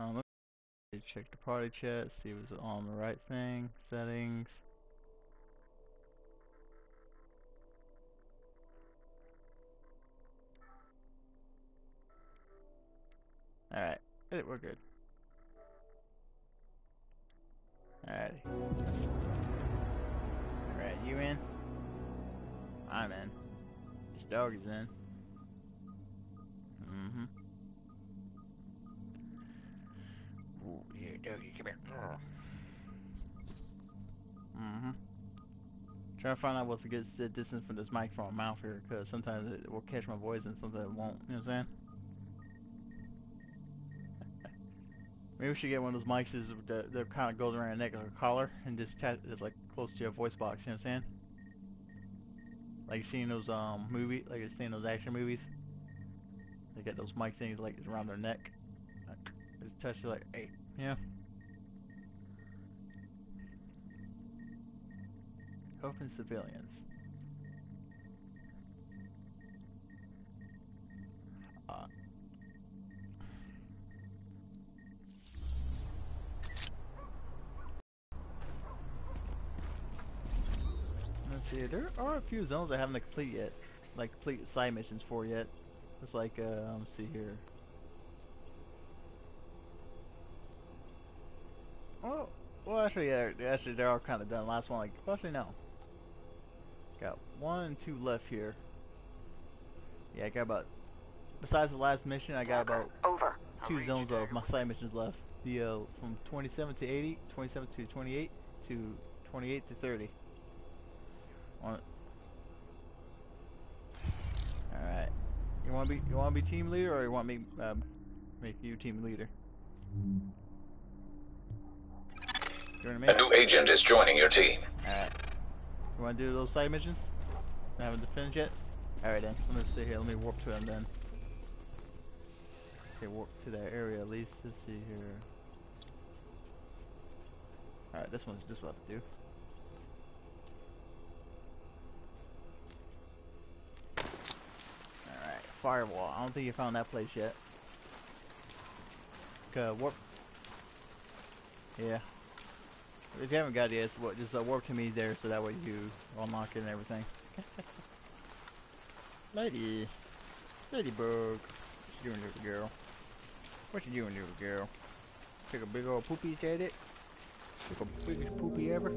Let me check the party chat, see if it's on the right thing. Settings. Alright, we're good. Alrighty. Alright, you in? I'm in. This dog is in. Mm-hmm. Ooh, yeah, doggy, come here. Mm-hmm. Trying to find out what's a good distance from this mic from my mouth here, because sometimes it will catch my voice and sometimes it won't. You know what I'm saying? Maybe we should get one of those mics that kind of goes around your neck like a collar and just it's like close to your voice box. You know what I'm saying? Like you seen those like you seen those action movies. They get those mic things like around their neck. Like, just touch it like, hey, yeah. Helping civilians. Uh, let's see. There are a few zones I haven't complete yet, like complete side missions for yet. It's like, let's see here. Oh, well, actually, yeah, actually, they're all kind of done. Last one, like, well, actually, no. Got 1 and 2 left here. Yeah, I got about. Besides the last mission, I got about Over. 2 zones of my side missions left. The from 27 to 80, 27 to 28 to 28 to 30. All right. You want to be team leader, or you want me make you team leader? A new agent is joining your team. Alright. You want to do those side missions? I haven't finished yet? Alright then. Let me see here. Let me warp to them then. Okay, warp to that area at least. Let's see here. Alright, this one's just what to do. Alright, firewall. I don't think you found that place yet. Warp. Yeah. If you haven't got it yet, just warp to me there so that way you unlock it and everything. Ladybug. What you doing, little girl? What you doing, little girl? Take a big old poopy at it? Take the biggest poopy ever?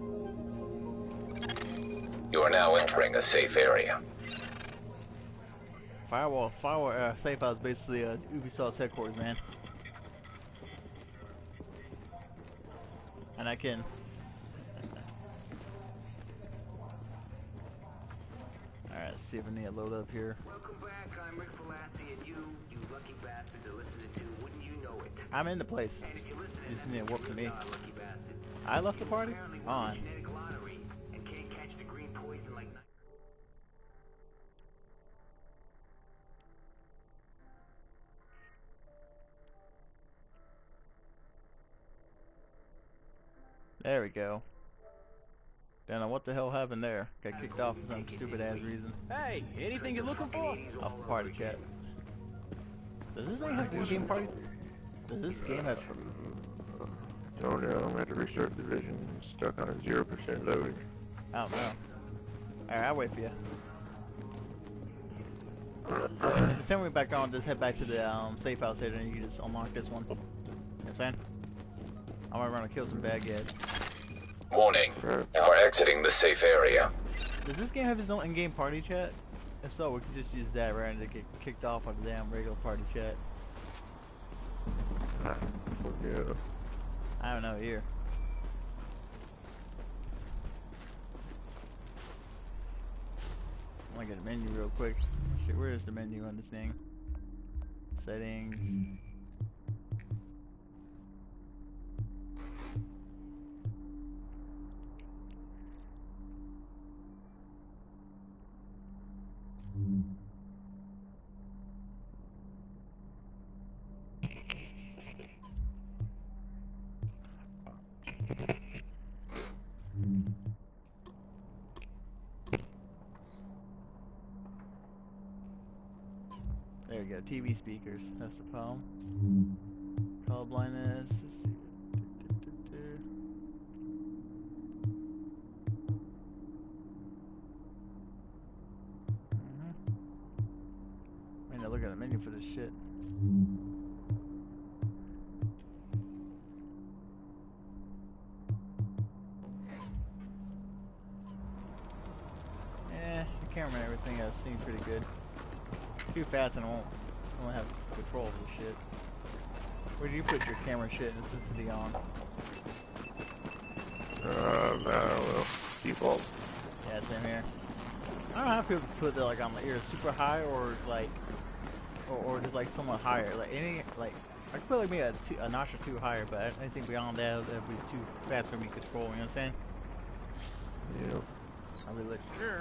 You are now entering a safe area. Firewall, safe house basically Ubisoft's headquarters, man. And I can. Alright, let's see if I need to load up here. Welcome back, I'm Rick Falassi, and you lucky bastards are listening to Wouldn't You Know It. I'm in the place. And if you're listening, You just need to warp to me. lucky bastard. I left the party? Apparently won On. the genetic lottery and can't catch the green poison like There we go. Don't know what the hell happened there. Got kicked off for some stupid ass reason. Hey, anything you're looking for? Off the party chat. Does this thing have in-game party? Does this game have... Don't know, I'm gonna have to restart the division. It's stuck on a 0% load. I don't know. Alright, I'll wait for you. Just send me back on, just head back to the safe house here, and you can just unlock this one. You know what I'm saying? I'm gonna run and kill some bad guys. Warning, you are exiting the safe area. Does this game have its own in-game party chat? If so, we could just use that rather than get kicked off of the damn regular party chat. Yeah. I don't know here. I'm gonna get a menu real quick. Shit, where is the menu on this thing? Settings. There you go, TV speakers. That's the problem. Call Colorblindness. Man, I look at the menu for this shit. Yeah, the camera and everything I've seen pretty good. Too fast and I won't have control of the shit. Where do you put your camera shit and sensitivity on? I don't know. Default. Yeah, same here. I don't know how people put it like on the ear super high or like, or just like somewhat higher. Like any like I could put like maybe a notch or two higher, but anything beyond that would be too fast for me to control. You know what I'm saying? Yep. I'll be like,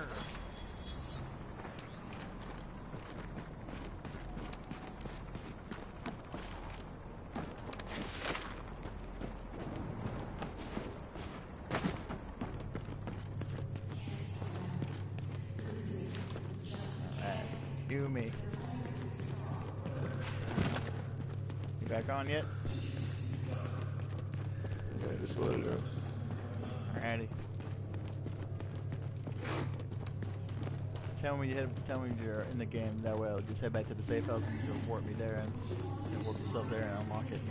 you me. You back on yet? Yeah, just let it in. Alrighty. Just tell me you're in the game. That way, I'll just head back to the safe house and you just warp me there and warp yourself there and unlock it.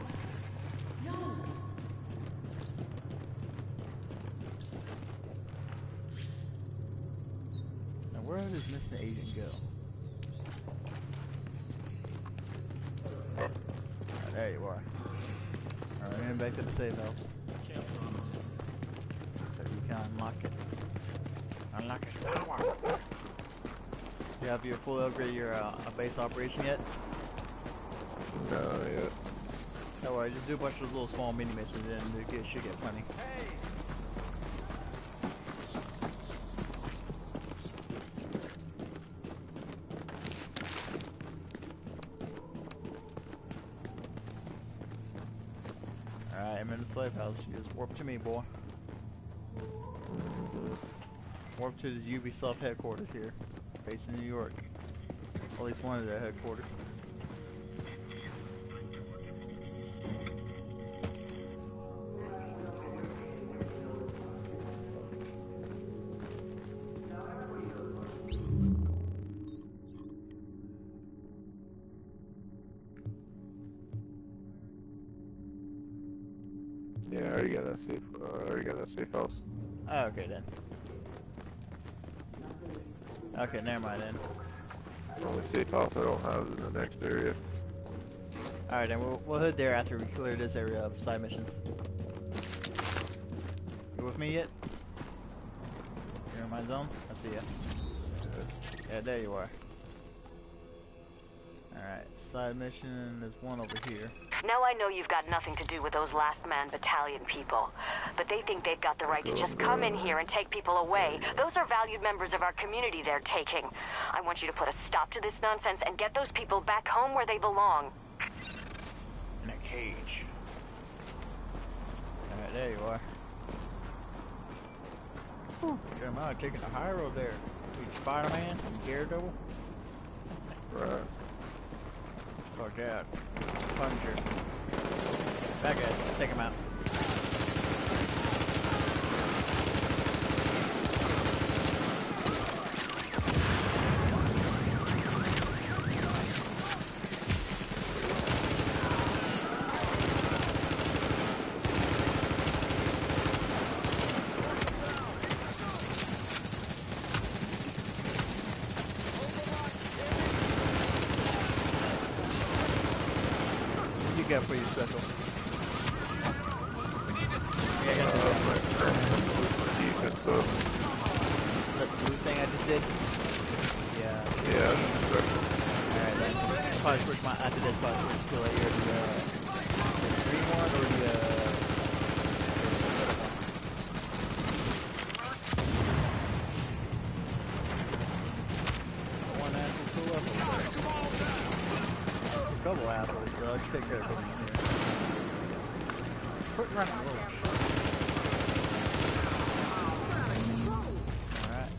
Now, where does Mr. Agent go? There you are. Alright, heading back to the safe house. So you can unlock it. Unlock it. You have your full upgrade your base operation yet? No, yet. No worry, just do a bunch of little small mini missions and you should get plenty. Alright, I'm in the slave house. You just warp to me, boy. Warp to the Ubisoft headquarters here, based in New York. At least one of their headquarters. Yeah, I already got that safe. I already got that safe house. Oh, okay then. Okay, never mind then. Only safe house I don't have is in the next area. Alright then, we'll head there after we clear this area of side missions. You with me yet? You're in my zone? I see ya. Yeah, there you are. Alright, side mission, there's one over here. Now I know you've got nothing to do with those Last Man Battalion people, but they think they've got the right to just come in here and take people away. Those are valued members of our community they're taking. I want you to put a stop to this nonsense and get those people back home where they belong. In a cage. Alright, there you are. Whew, Jeremiah taking the high road there. Spider-Man and Daredevil. Right. Fuck out. Punisher. That guy, take him out. Got for you special. Yeah, I got defense up. that blue thing I just did. Yeah. Yeah, special. Alright, then probably switch my after this. Probably switch to like either the green one or the one asshole still up over there. A couple assholes, so I'll just take care of them here. Quit running a little. Alright.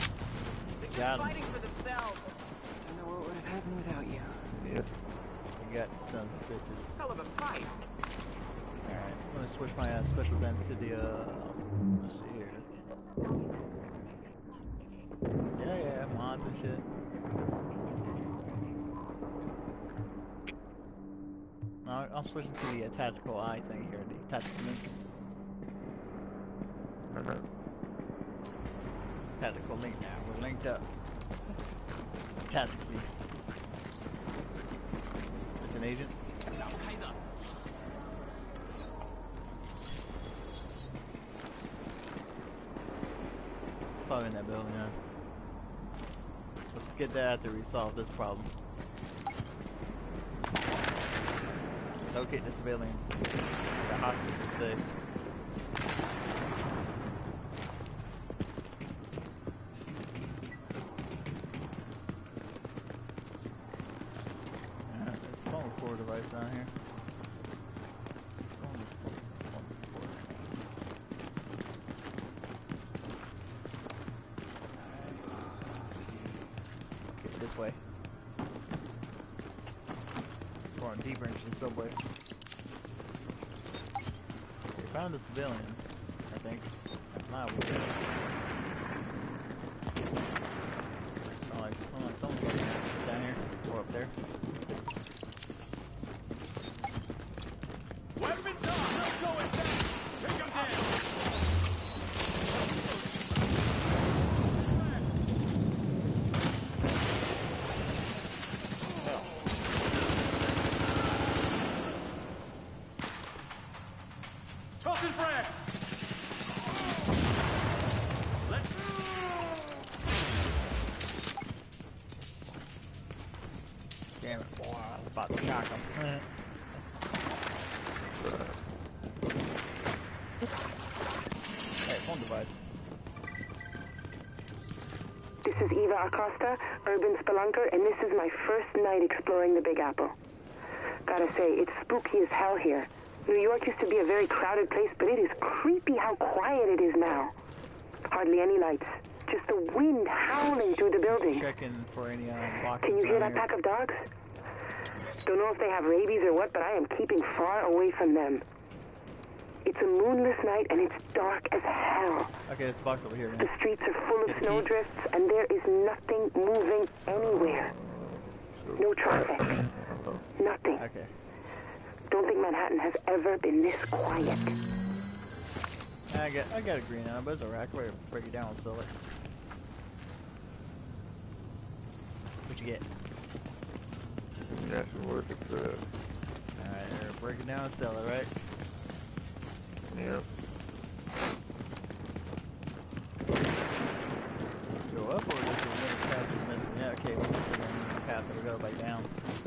Got him. Fighting for themselves. Don't know what would have happened without you. Yeah. We got sons of bitches. Hell of a fight. Alright, I'm gonna switch my special event to the, let's see here. Yeah, mods and shit. No, I'm switching to the tactical eye thing here, the tactical link. Tactical link now, we're linked up. Tactically. It's an agent. Probably in that building, yeah. Let's get that after we solve this problem. Locate the civilians. The hostage is safe. Alright, there's a phone recorder device down here. This way. Or on deeper into the subway. We found the civilians, I think. If not, we'll get it. Oh, like, someone's getting down here. Or up there. Weapons up! Let's go and take them down! Tossing frags! Damn it, boy, I was about to knock him. Hey, phone device. This is Eva Acosta, urban spelunker, and this is my first night exploring the Big Apple. Gotta say, it's spooky as hell here. New York used to be a very crowded place, but it is creepy how quiet it is now. Hardly any lights. Just the wind howling through the building. Checking for any boxes. Can you hear around that here. pack of dogs? Don't know if they have rabies or what, but I am keeping far away from them. It's a moonless night and it's dark as hell. Okay, it's a box over here. The streets are full of snowdrifts and there is nothing moving anywhere. No traffic. Nothing. Okay. Don't think Manhattan has ever been this quiet. I got a green on, but it's alright. I can break it down and sell it. What you get? That's worth it for that. Alright, break it down and sell it, right? Yep. Go up or just another path is missing? Yeah, okay, we're missing a path that we gotta bite down.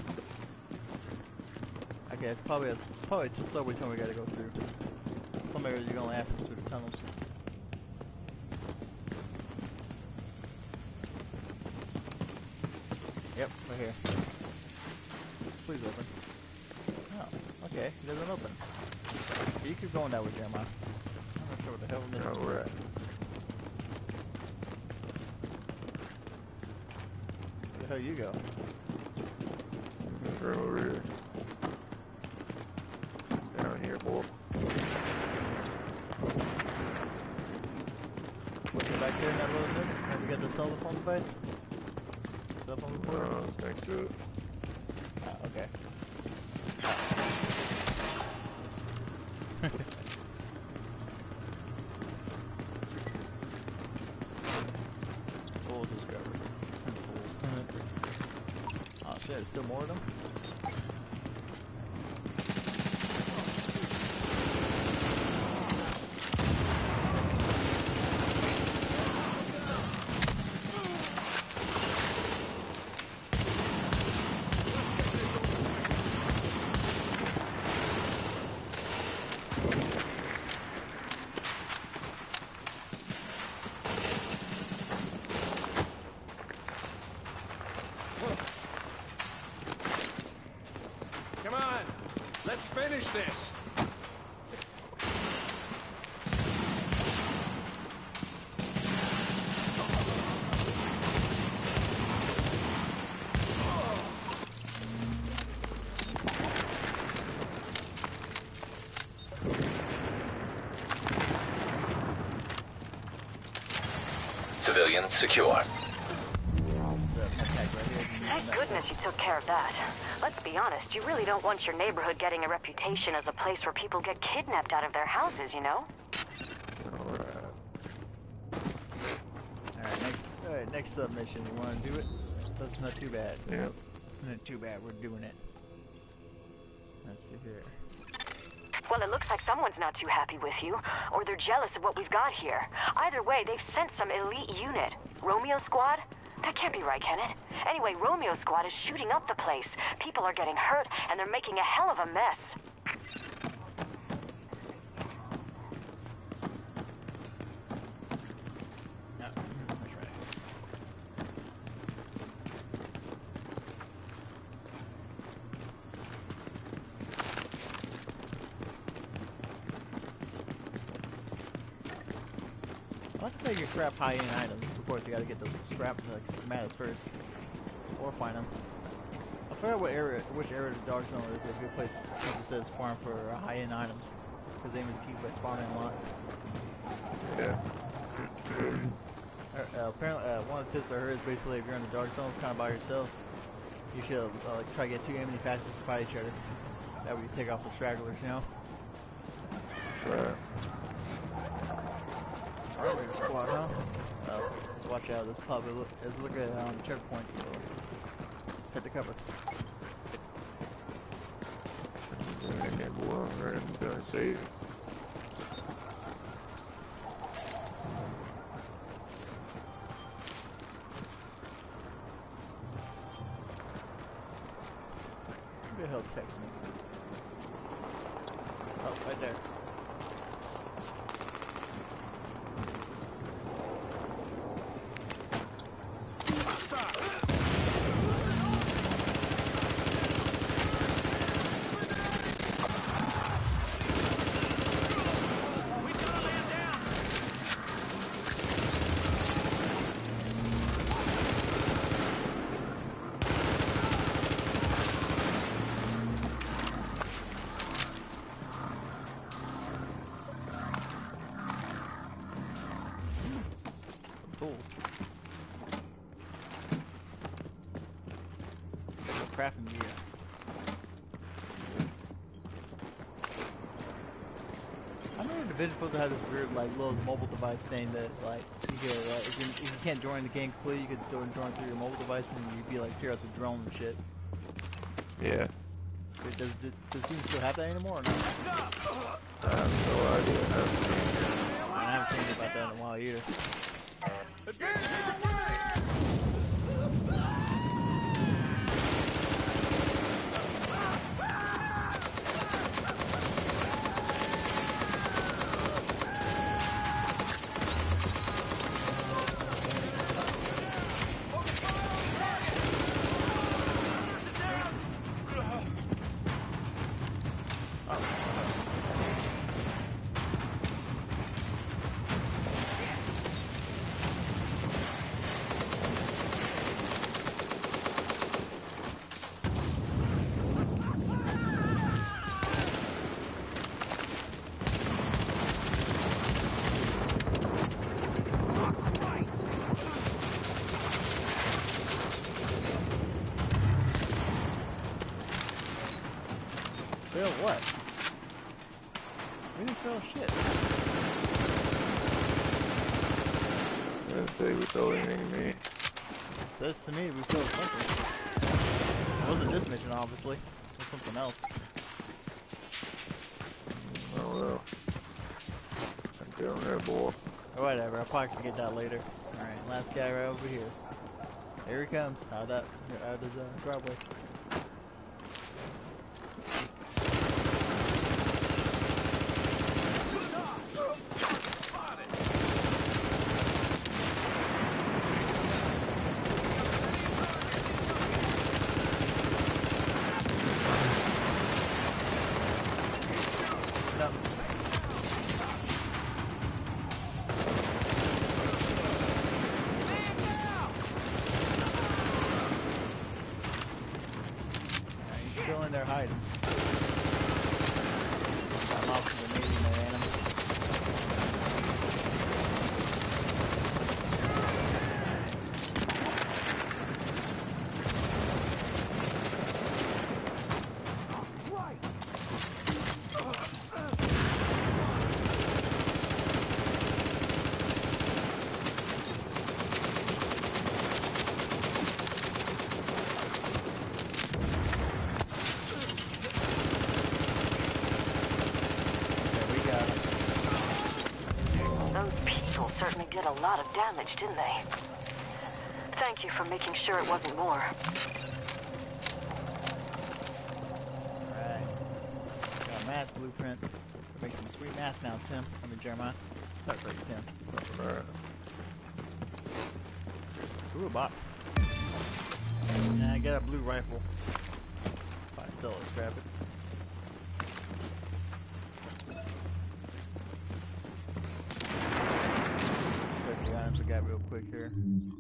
Okay, it's probably just subway tunnel we gotta go through. Some areas you're gonna access through the tunnels. Yep, right here. Please open. Oh, okay, it doesn't open. You keep going that way, Jeremiah. I'm not sure what the hell this is. Alright. Where the hell you go? It's right over here. Down here, boy. What's back there in that little nook? Have we got the cell phone device? Cell phone recorder? It's next to it. Ah, okay. Full discovery. Oh shit, there's still more of them? Come on, let's finish this. Position secure. Thank goodness you took care of that. Let's be honest, you really don't want your neighborhood getting a reputation as a place where people get kidnapped out of their houses, you know? Alright, next submission. You want to do it? That's not too bad. Yep. Not too bad, we're doing it. Let's see here. Well, it looks like someone's not too happy with you, or they're jealous of what we've got here. Either way, they've sent some elite unit. Romeo Squad? That can't be right, can it? Anyway, Romeo Squad is shooting up the place. People are getting hurt, and they're making a hell of a mess. No, that's right. I like to make you scrap high-end items. Of course, you gotta get those scraps like schematics first, or find them. I forgot which area of the Dark Zone is a good place to says farm for high-end items, because they keep spawning a lot. Yeah. Apparently, one of the tips I heard is basically if you're in the Dark Zone, kind of by yourself, you should like try to get 2 enemy factions to fight each other. That way you take off the stragglers, you know. Right. Alright, squad, huh? Let's watch out. Let's probably look at checkpoints. So hit the cover. I'm gonna save. Who the hell text me? Oh, right there. Crafting gear. I know the division's supposed to have this weird like little mobile device thing that like you could if you can't join the game completely, you could still join through your mobile device and you'd be like tear out the drone and shit. Yeah. Wait, does team still have that anymore or not? I have no idea. I haven't seen about that in a while either. Fail what? We didn't fail shit. I didn't say we stole anything to me. Says to me we failed something. It wasn't this mission, obviously. It was something else. I don't know. I'm down there, boy. Or whatever, I'll probably forget that later. Alright, last guy right over here. Here he comes, out of his driveway. Still in there hiding. I'm off to the meeting, man. did a lot of damage, didn't they? Thank you for making sure it wasn't more. Alright. Got a mask blueprint. Make some sweet masks now, Tim. I mean, Jeremiah. Sorry for you, Tim. Alright. Ooh, a box. And I got a blue rifle. If I sell it, scrap it. Check the items I got real quick here.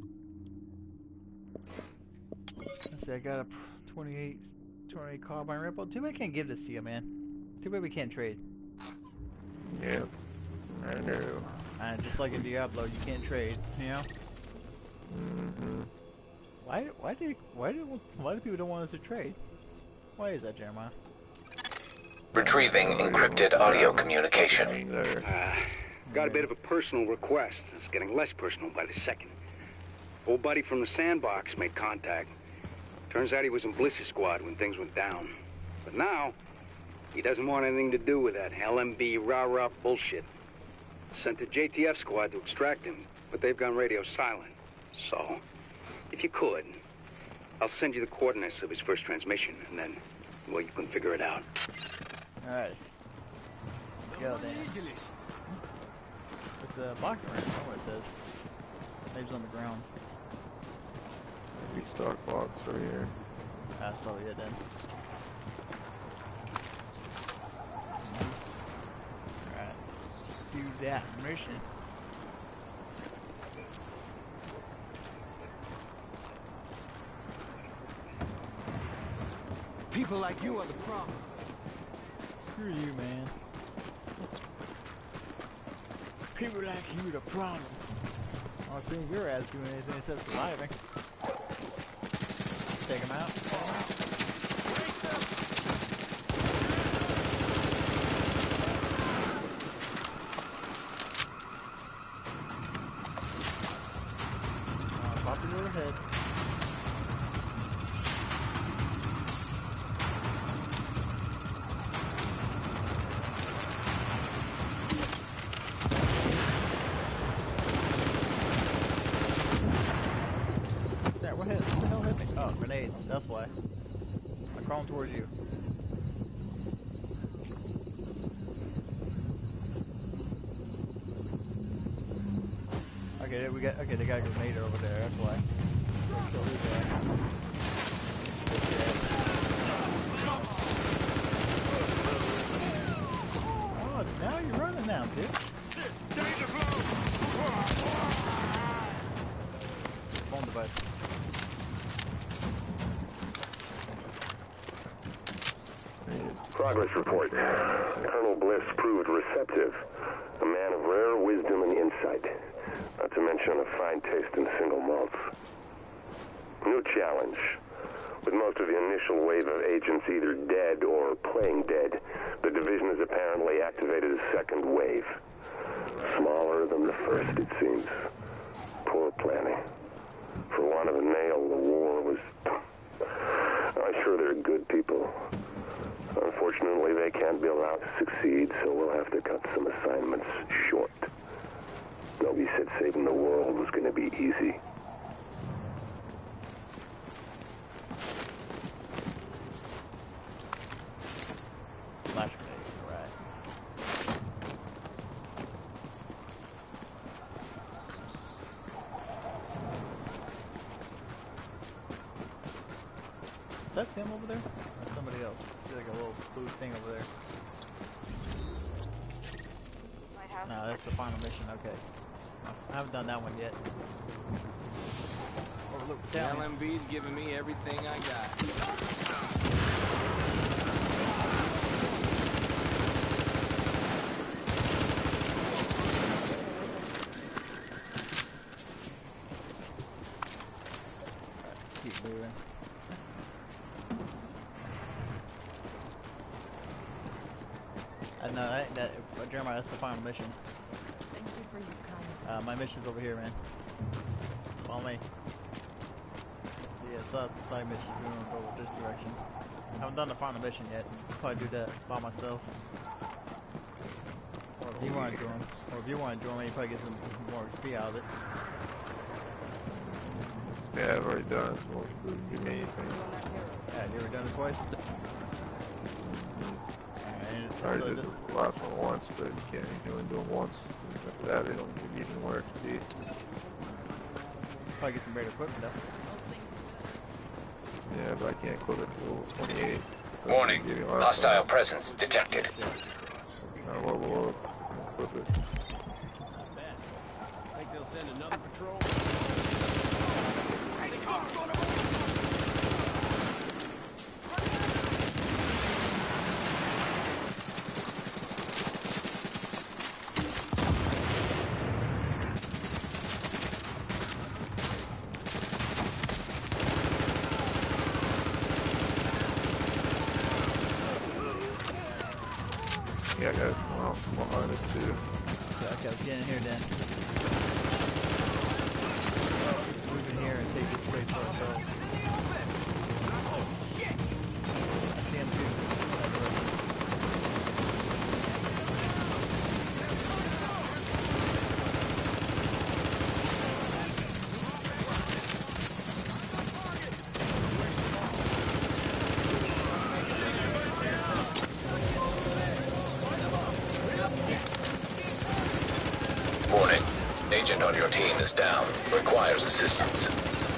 Let's see, I got a 28 carbine rifle. Too bad I can't give this to you, man. Too bad we can't trade. Yep. I know. And just like in Diablo, you can't trade, you know? Mm-hmm. Why do people don't want us to trade? Why is that, Jeremiah? Retrieving encrypted audio communication. Ain't there. Got a bit of a personal request. It's getting less personal by the second. Old buddy from the sandbox made contact. Turns out he was in Bliss's squad when things went down. But now, he doesn't want anything to do with that LMB rah-rah bullshit. Sent the JTF squad to extract him, but they've gone radio silent. So, if you could, I'll send you the coordinates of his first transmission, and then, well, you can figure it out. Alright. Let's go then. It's a box around. I don't know what it says. Maybe it's on the ground. Maybe stock box right here. That's probably it then. Alright. Do that mission. People like you are the problem. Screw you, man. People like you the problem. I've seen your ass doing anything except surviving. Take him out. Pop your little head. What the hell hit me? Oh, grenades. That's why. I'm crawling towards you. Okay, they got a grenade over there. That's why. Kill his ass. Oh, now you're running now, dude. Phone device. Progress report. Colonel Bliss proved receptive. A man of rare wisdom and insight. Not to mention a fine taste in single malts. New challenge. With most of the initial wave of agents either dead or playing dead, the division has apparently activated a second wave. Smaller than the first, it seems. Poor planning. For want of a nail, the war was... I'm sure they're good people. Unfortunately, they can't be allowed to succeed, so we'll have to cut some assignments short. Nobody said saving the world was going to be easy. Flash grenades, alright. Is that Tim over there? Or somebody else? There's like a little blue thing over there. No, that's the final mission, okay. I haven't done that one yet. Overlook the town. LMB's giving me everything I got. Keep moving. No, Jeremiah, that's the final mission. Thank you for your kind. My mission's over here, man. Follow me. Yeah, side mission. We're gonna go this direction. I haven't done the final mission yet. Probably do that by myself. Or If you want to join, or if you want to join, you probably get some more XP out of it. Yeah, I've already done it. So won't give me anything. Yeah, you ever done it twice? I already did the last one once, but you can't only do them once. After that, they don't give you even more XP. Probably get some better equipment though. Yeah, but I can't equip it till 28. So Warning. Hostile presence detected. We'll equip it. Think they'll send another patrol? Yeah, guys, come on this too. Okay, let's get in here then. Move in here and take this place for ourselves. Oh shit! I see him too. Warning. Agent on your team is down. Requires assistance.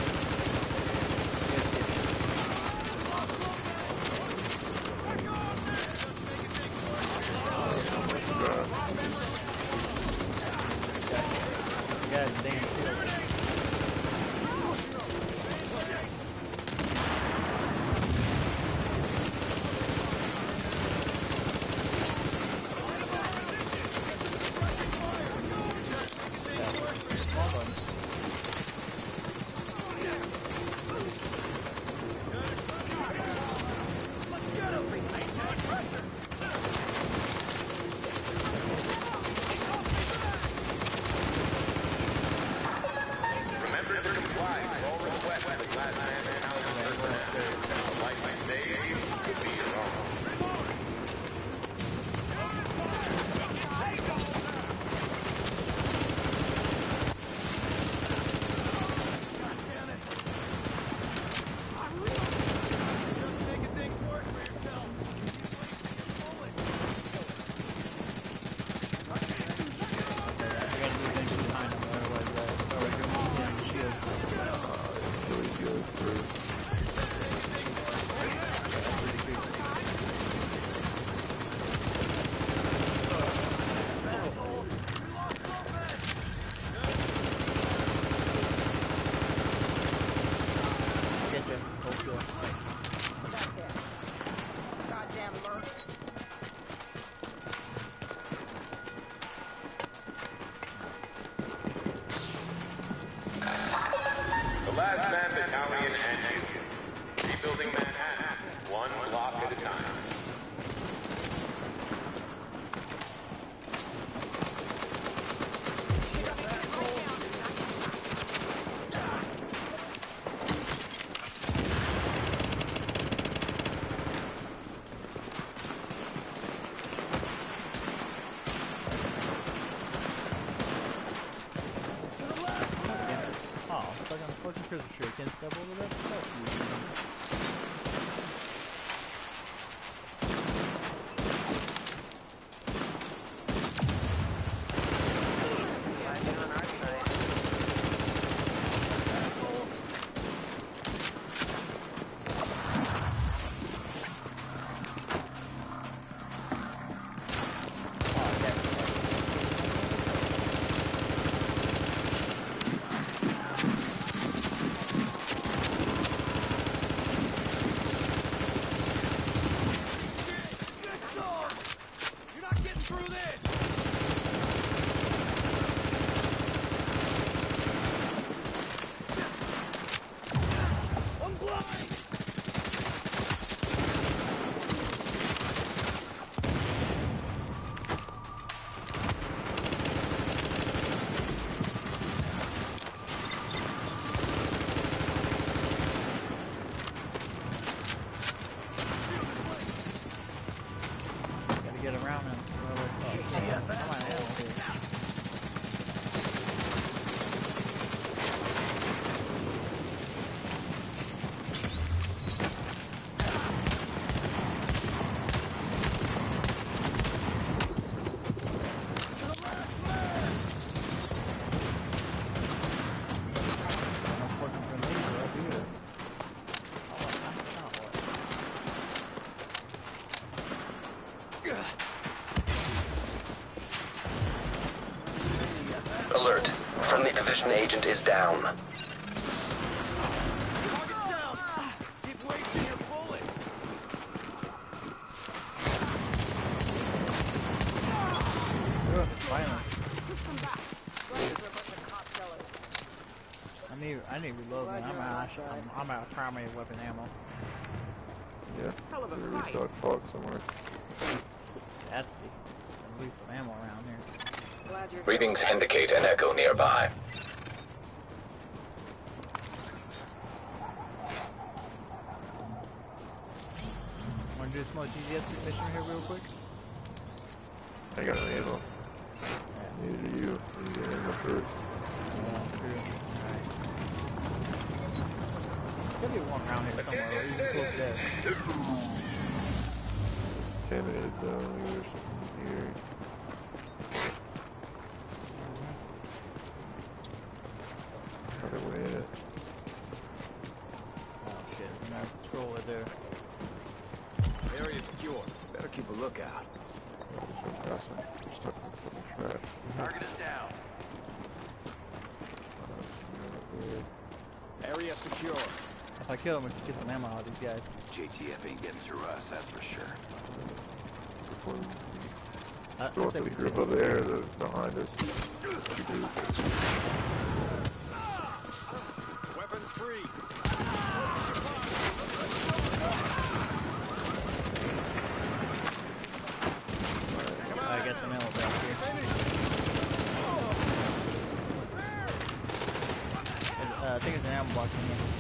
The last man battalion and you. Rebuilding Manhattan, one block at a time. Christmas tree. I can't step over that stuff. Friendly division agent is down. Keep wasting your bullets. Ugh, violent. I need to reload, man. I'm out of primary weapon ammo. Yeah, there's a restock fog somewhere. That's at least some ammo around here. Readings indicate an echo nearby. Want to do a small GGS mission here real quick? I got an ammo. Neither do you. You get ammo first. Yeah, true. Alright. There's gotta be one around here somewhere, or even close to death. Contaminated zone, there's something here. Other way in it. Oh shit, there's another patrol right there. Area secure. Better keep a lookout. Stuck in a fucking trap. Target is down. Area secure. If I kill him, we can get some ammo out of these guys. JTF ain't getting through us, that's for sure. Go up to the group over there, behind us. Weapons free. I got some ammo back here. I think there's an ammo box in there.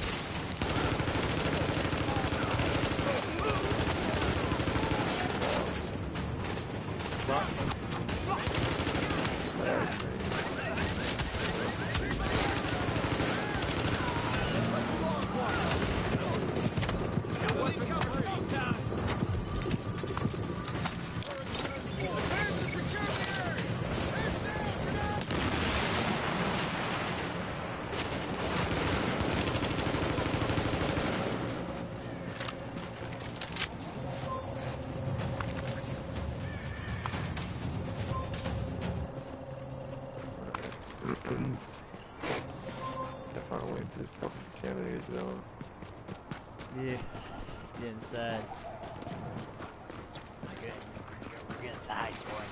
Definitely into this fucking contaminated zone. Yeah, let's get inside. We're getting inside, boy.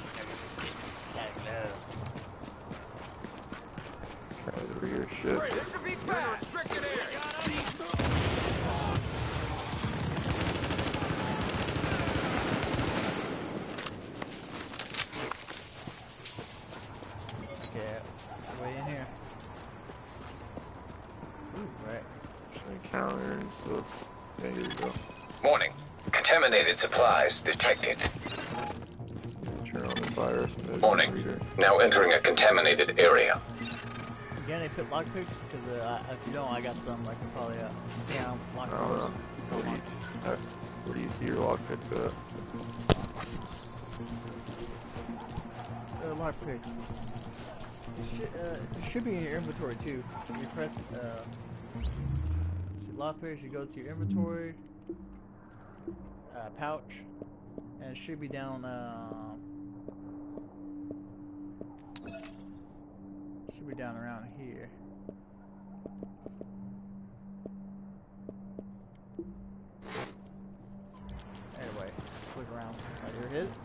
Try to rear shit. This should be fast. Restricted area. Okay, way in here. Ooh, right. Encounter and stuff. Yeah, here we go. Warning. Contaminated supplies detected. Turn on the virus. Warning. Now entering a contaminated area. Again, they put lockpicks? Because if you don't, I got some. I can probably, yeah, I lockpicks. don't know. Where do you see your lockpicks at? Lockpicks. It should be in your inventory too. You press, see lockpicks, you go to your inventory, pouch, and it should be down, around here. Anyway, click around. Right here it is.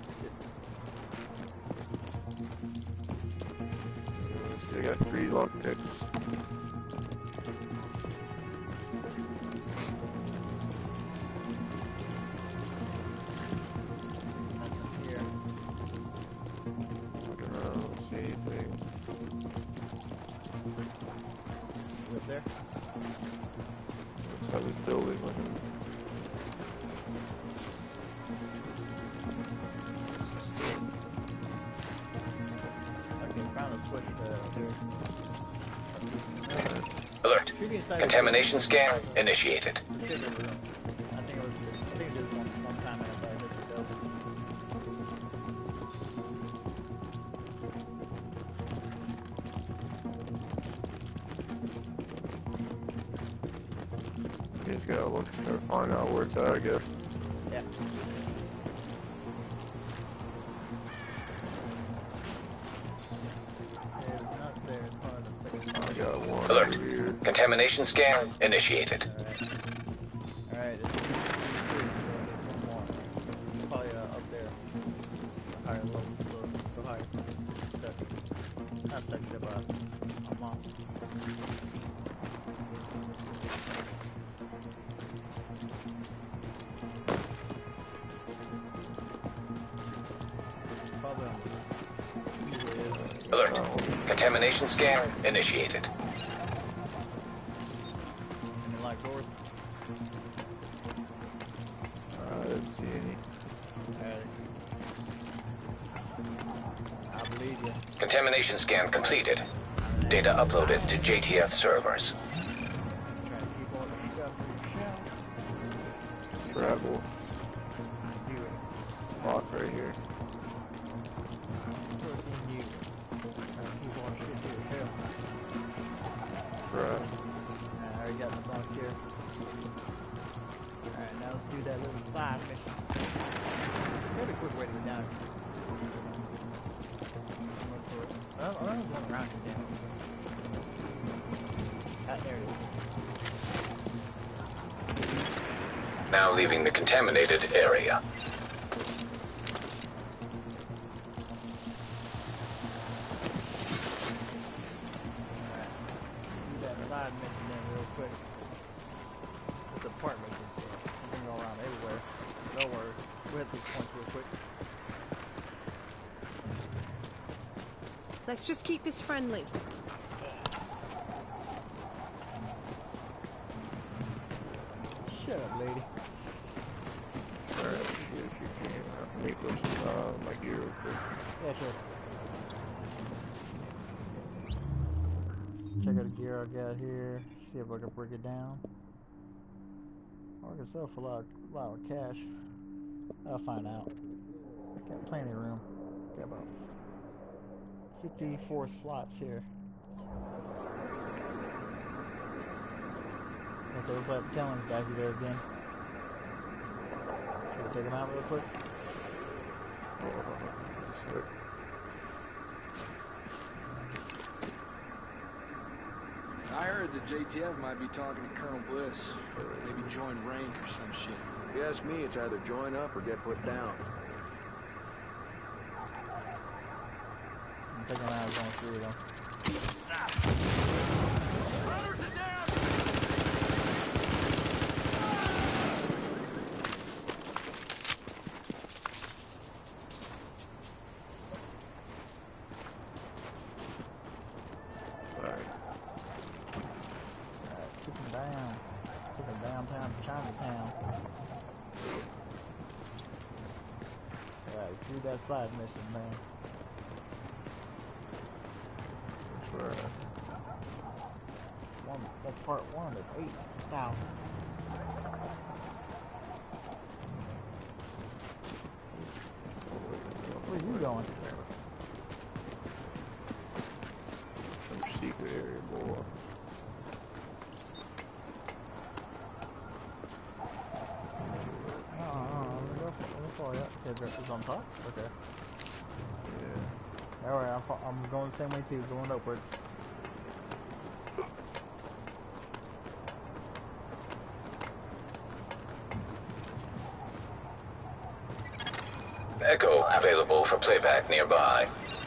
So I got 3 lockpicks. Nothing here. Looking around, don't see anything. Up there. Let's have this building looking. Alert. Contamination scan initiated. I think it was one time I hit the building. You just gotta look or find out where it's at, I guess. Yeah. It's not there, it's not Contamination scan initiated. Alright, there's one more. Probably up there. Higher level, go higher. Stuck. Not stuck, but I'm off. Probably on. Alert. Contamination scan initiated. Any light doors? I didn't see any. Alright. I believe you. Contamination scan completed. Data uploaded to JTF servers. Trying to keep all the stuff in the shell. Travel. I do it. Lock right here. Right. I already got the box here. Alright, now let's do that little slide mission. Maybe a quick way to get down. I'm going around it, damn it. There it is. Now leaving the contaminated area. Let's just keep this friendly. Shut up, lady. Alright, if you can, let me put my gear real quick. Yeah, sure. Check out the gear I got here. See if I can break it down. I can sell for a lot of cash. I'll find out. Got plenty of room. Got about 54 slots here. Okay, there's that Talon back there again. Should we take him out real quick? I heard the JTF might be talking to Colonel Bliss. Maybe join rank or some shit. If you ask me, it's either join up or get put down. I'm taking out zone 3 though. Runners are down! Alright, keep him down. Keep him downtown Chinatown. Alright, do that side mission, man. That's part 1 of 8,000. Where are you going? Some secret area, boy. It's on top? Okay. Yeah. Alright, I'm going the same way too, going upwards. Echo available for playback nearby.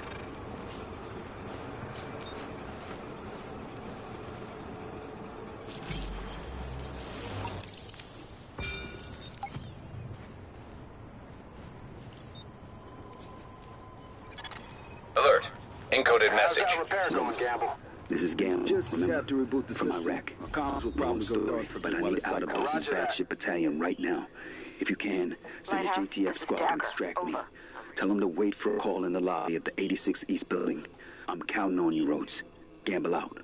Alert. Encoded message. This is Gamble. Just have to reboot the from system. Iraq. Our comms will probably go dark for but I need out of Boss's batship battalion right now. If you can, send a JTF squad to extract me. Tell them to wait for a call in the lobby at the 86 East building. I'm counting on you, Rhodes. Gamble out.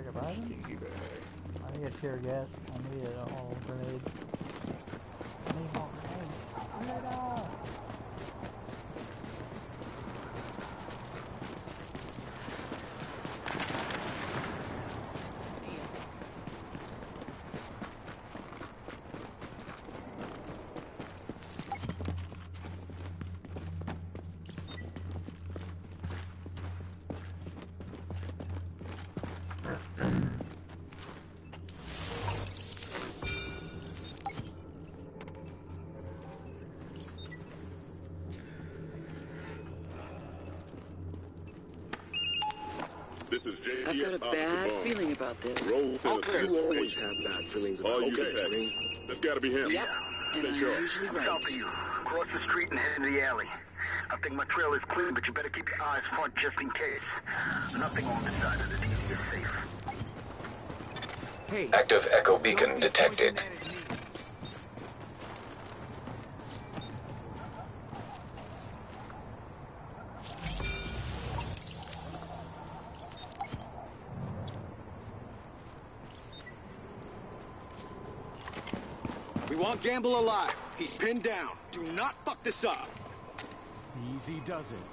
bag of items? I need a tear gas. I need a grenade. I need more grenades. Grenade! This is JTF. I've got a bad feeling about this. Roll sent us to this always location. have bad feelings about All unit pack. That's gotta be him. Yep. Stay sharp. Usually right. South of you. Cross the street and head into the alley. I think my trail is clean, but you better keep your eyes front just in case. Nothing on this side of the deal is safe. Hey. Active echo beacon detected. We want Gamble alive. He's pinned down. Do not fuck this up. Easy does it.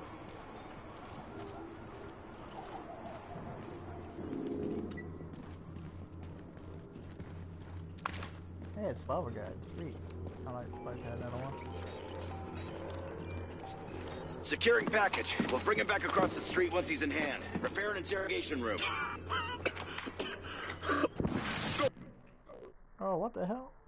Hey, it's Flower Guide. Sweet. I like that another one. Securing package. We'll bring him back across the street once he's in hand. Prepare an interrogation room. Oh, what the hell?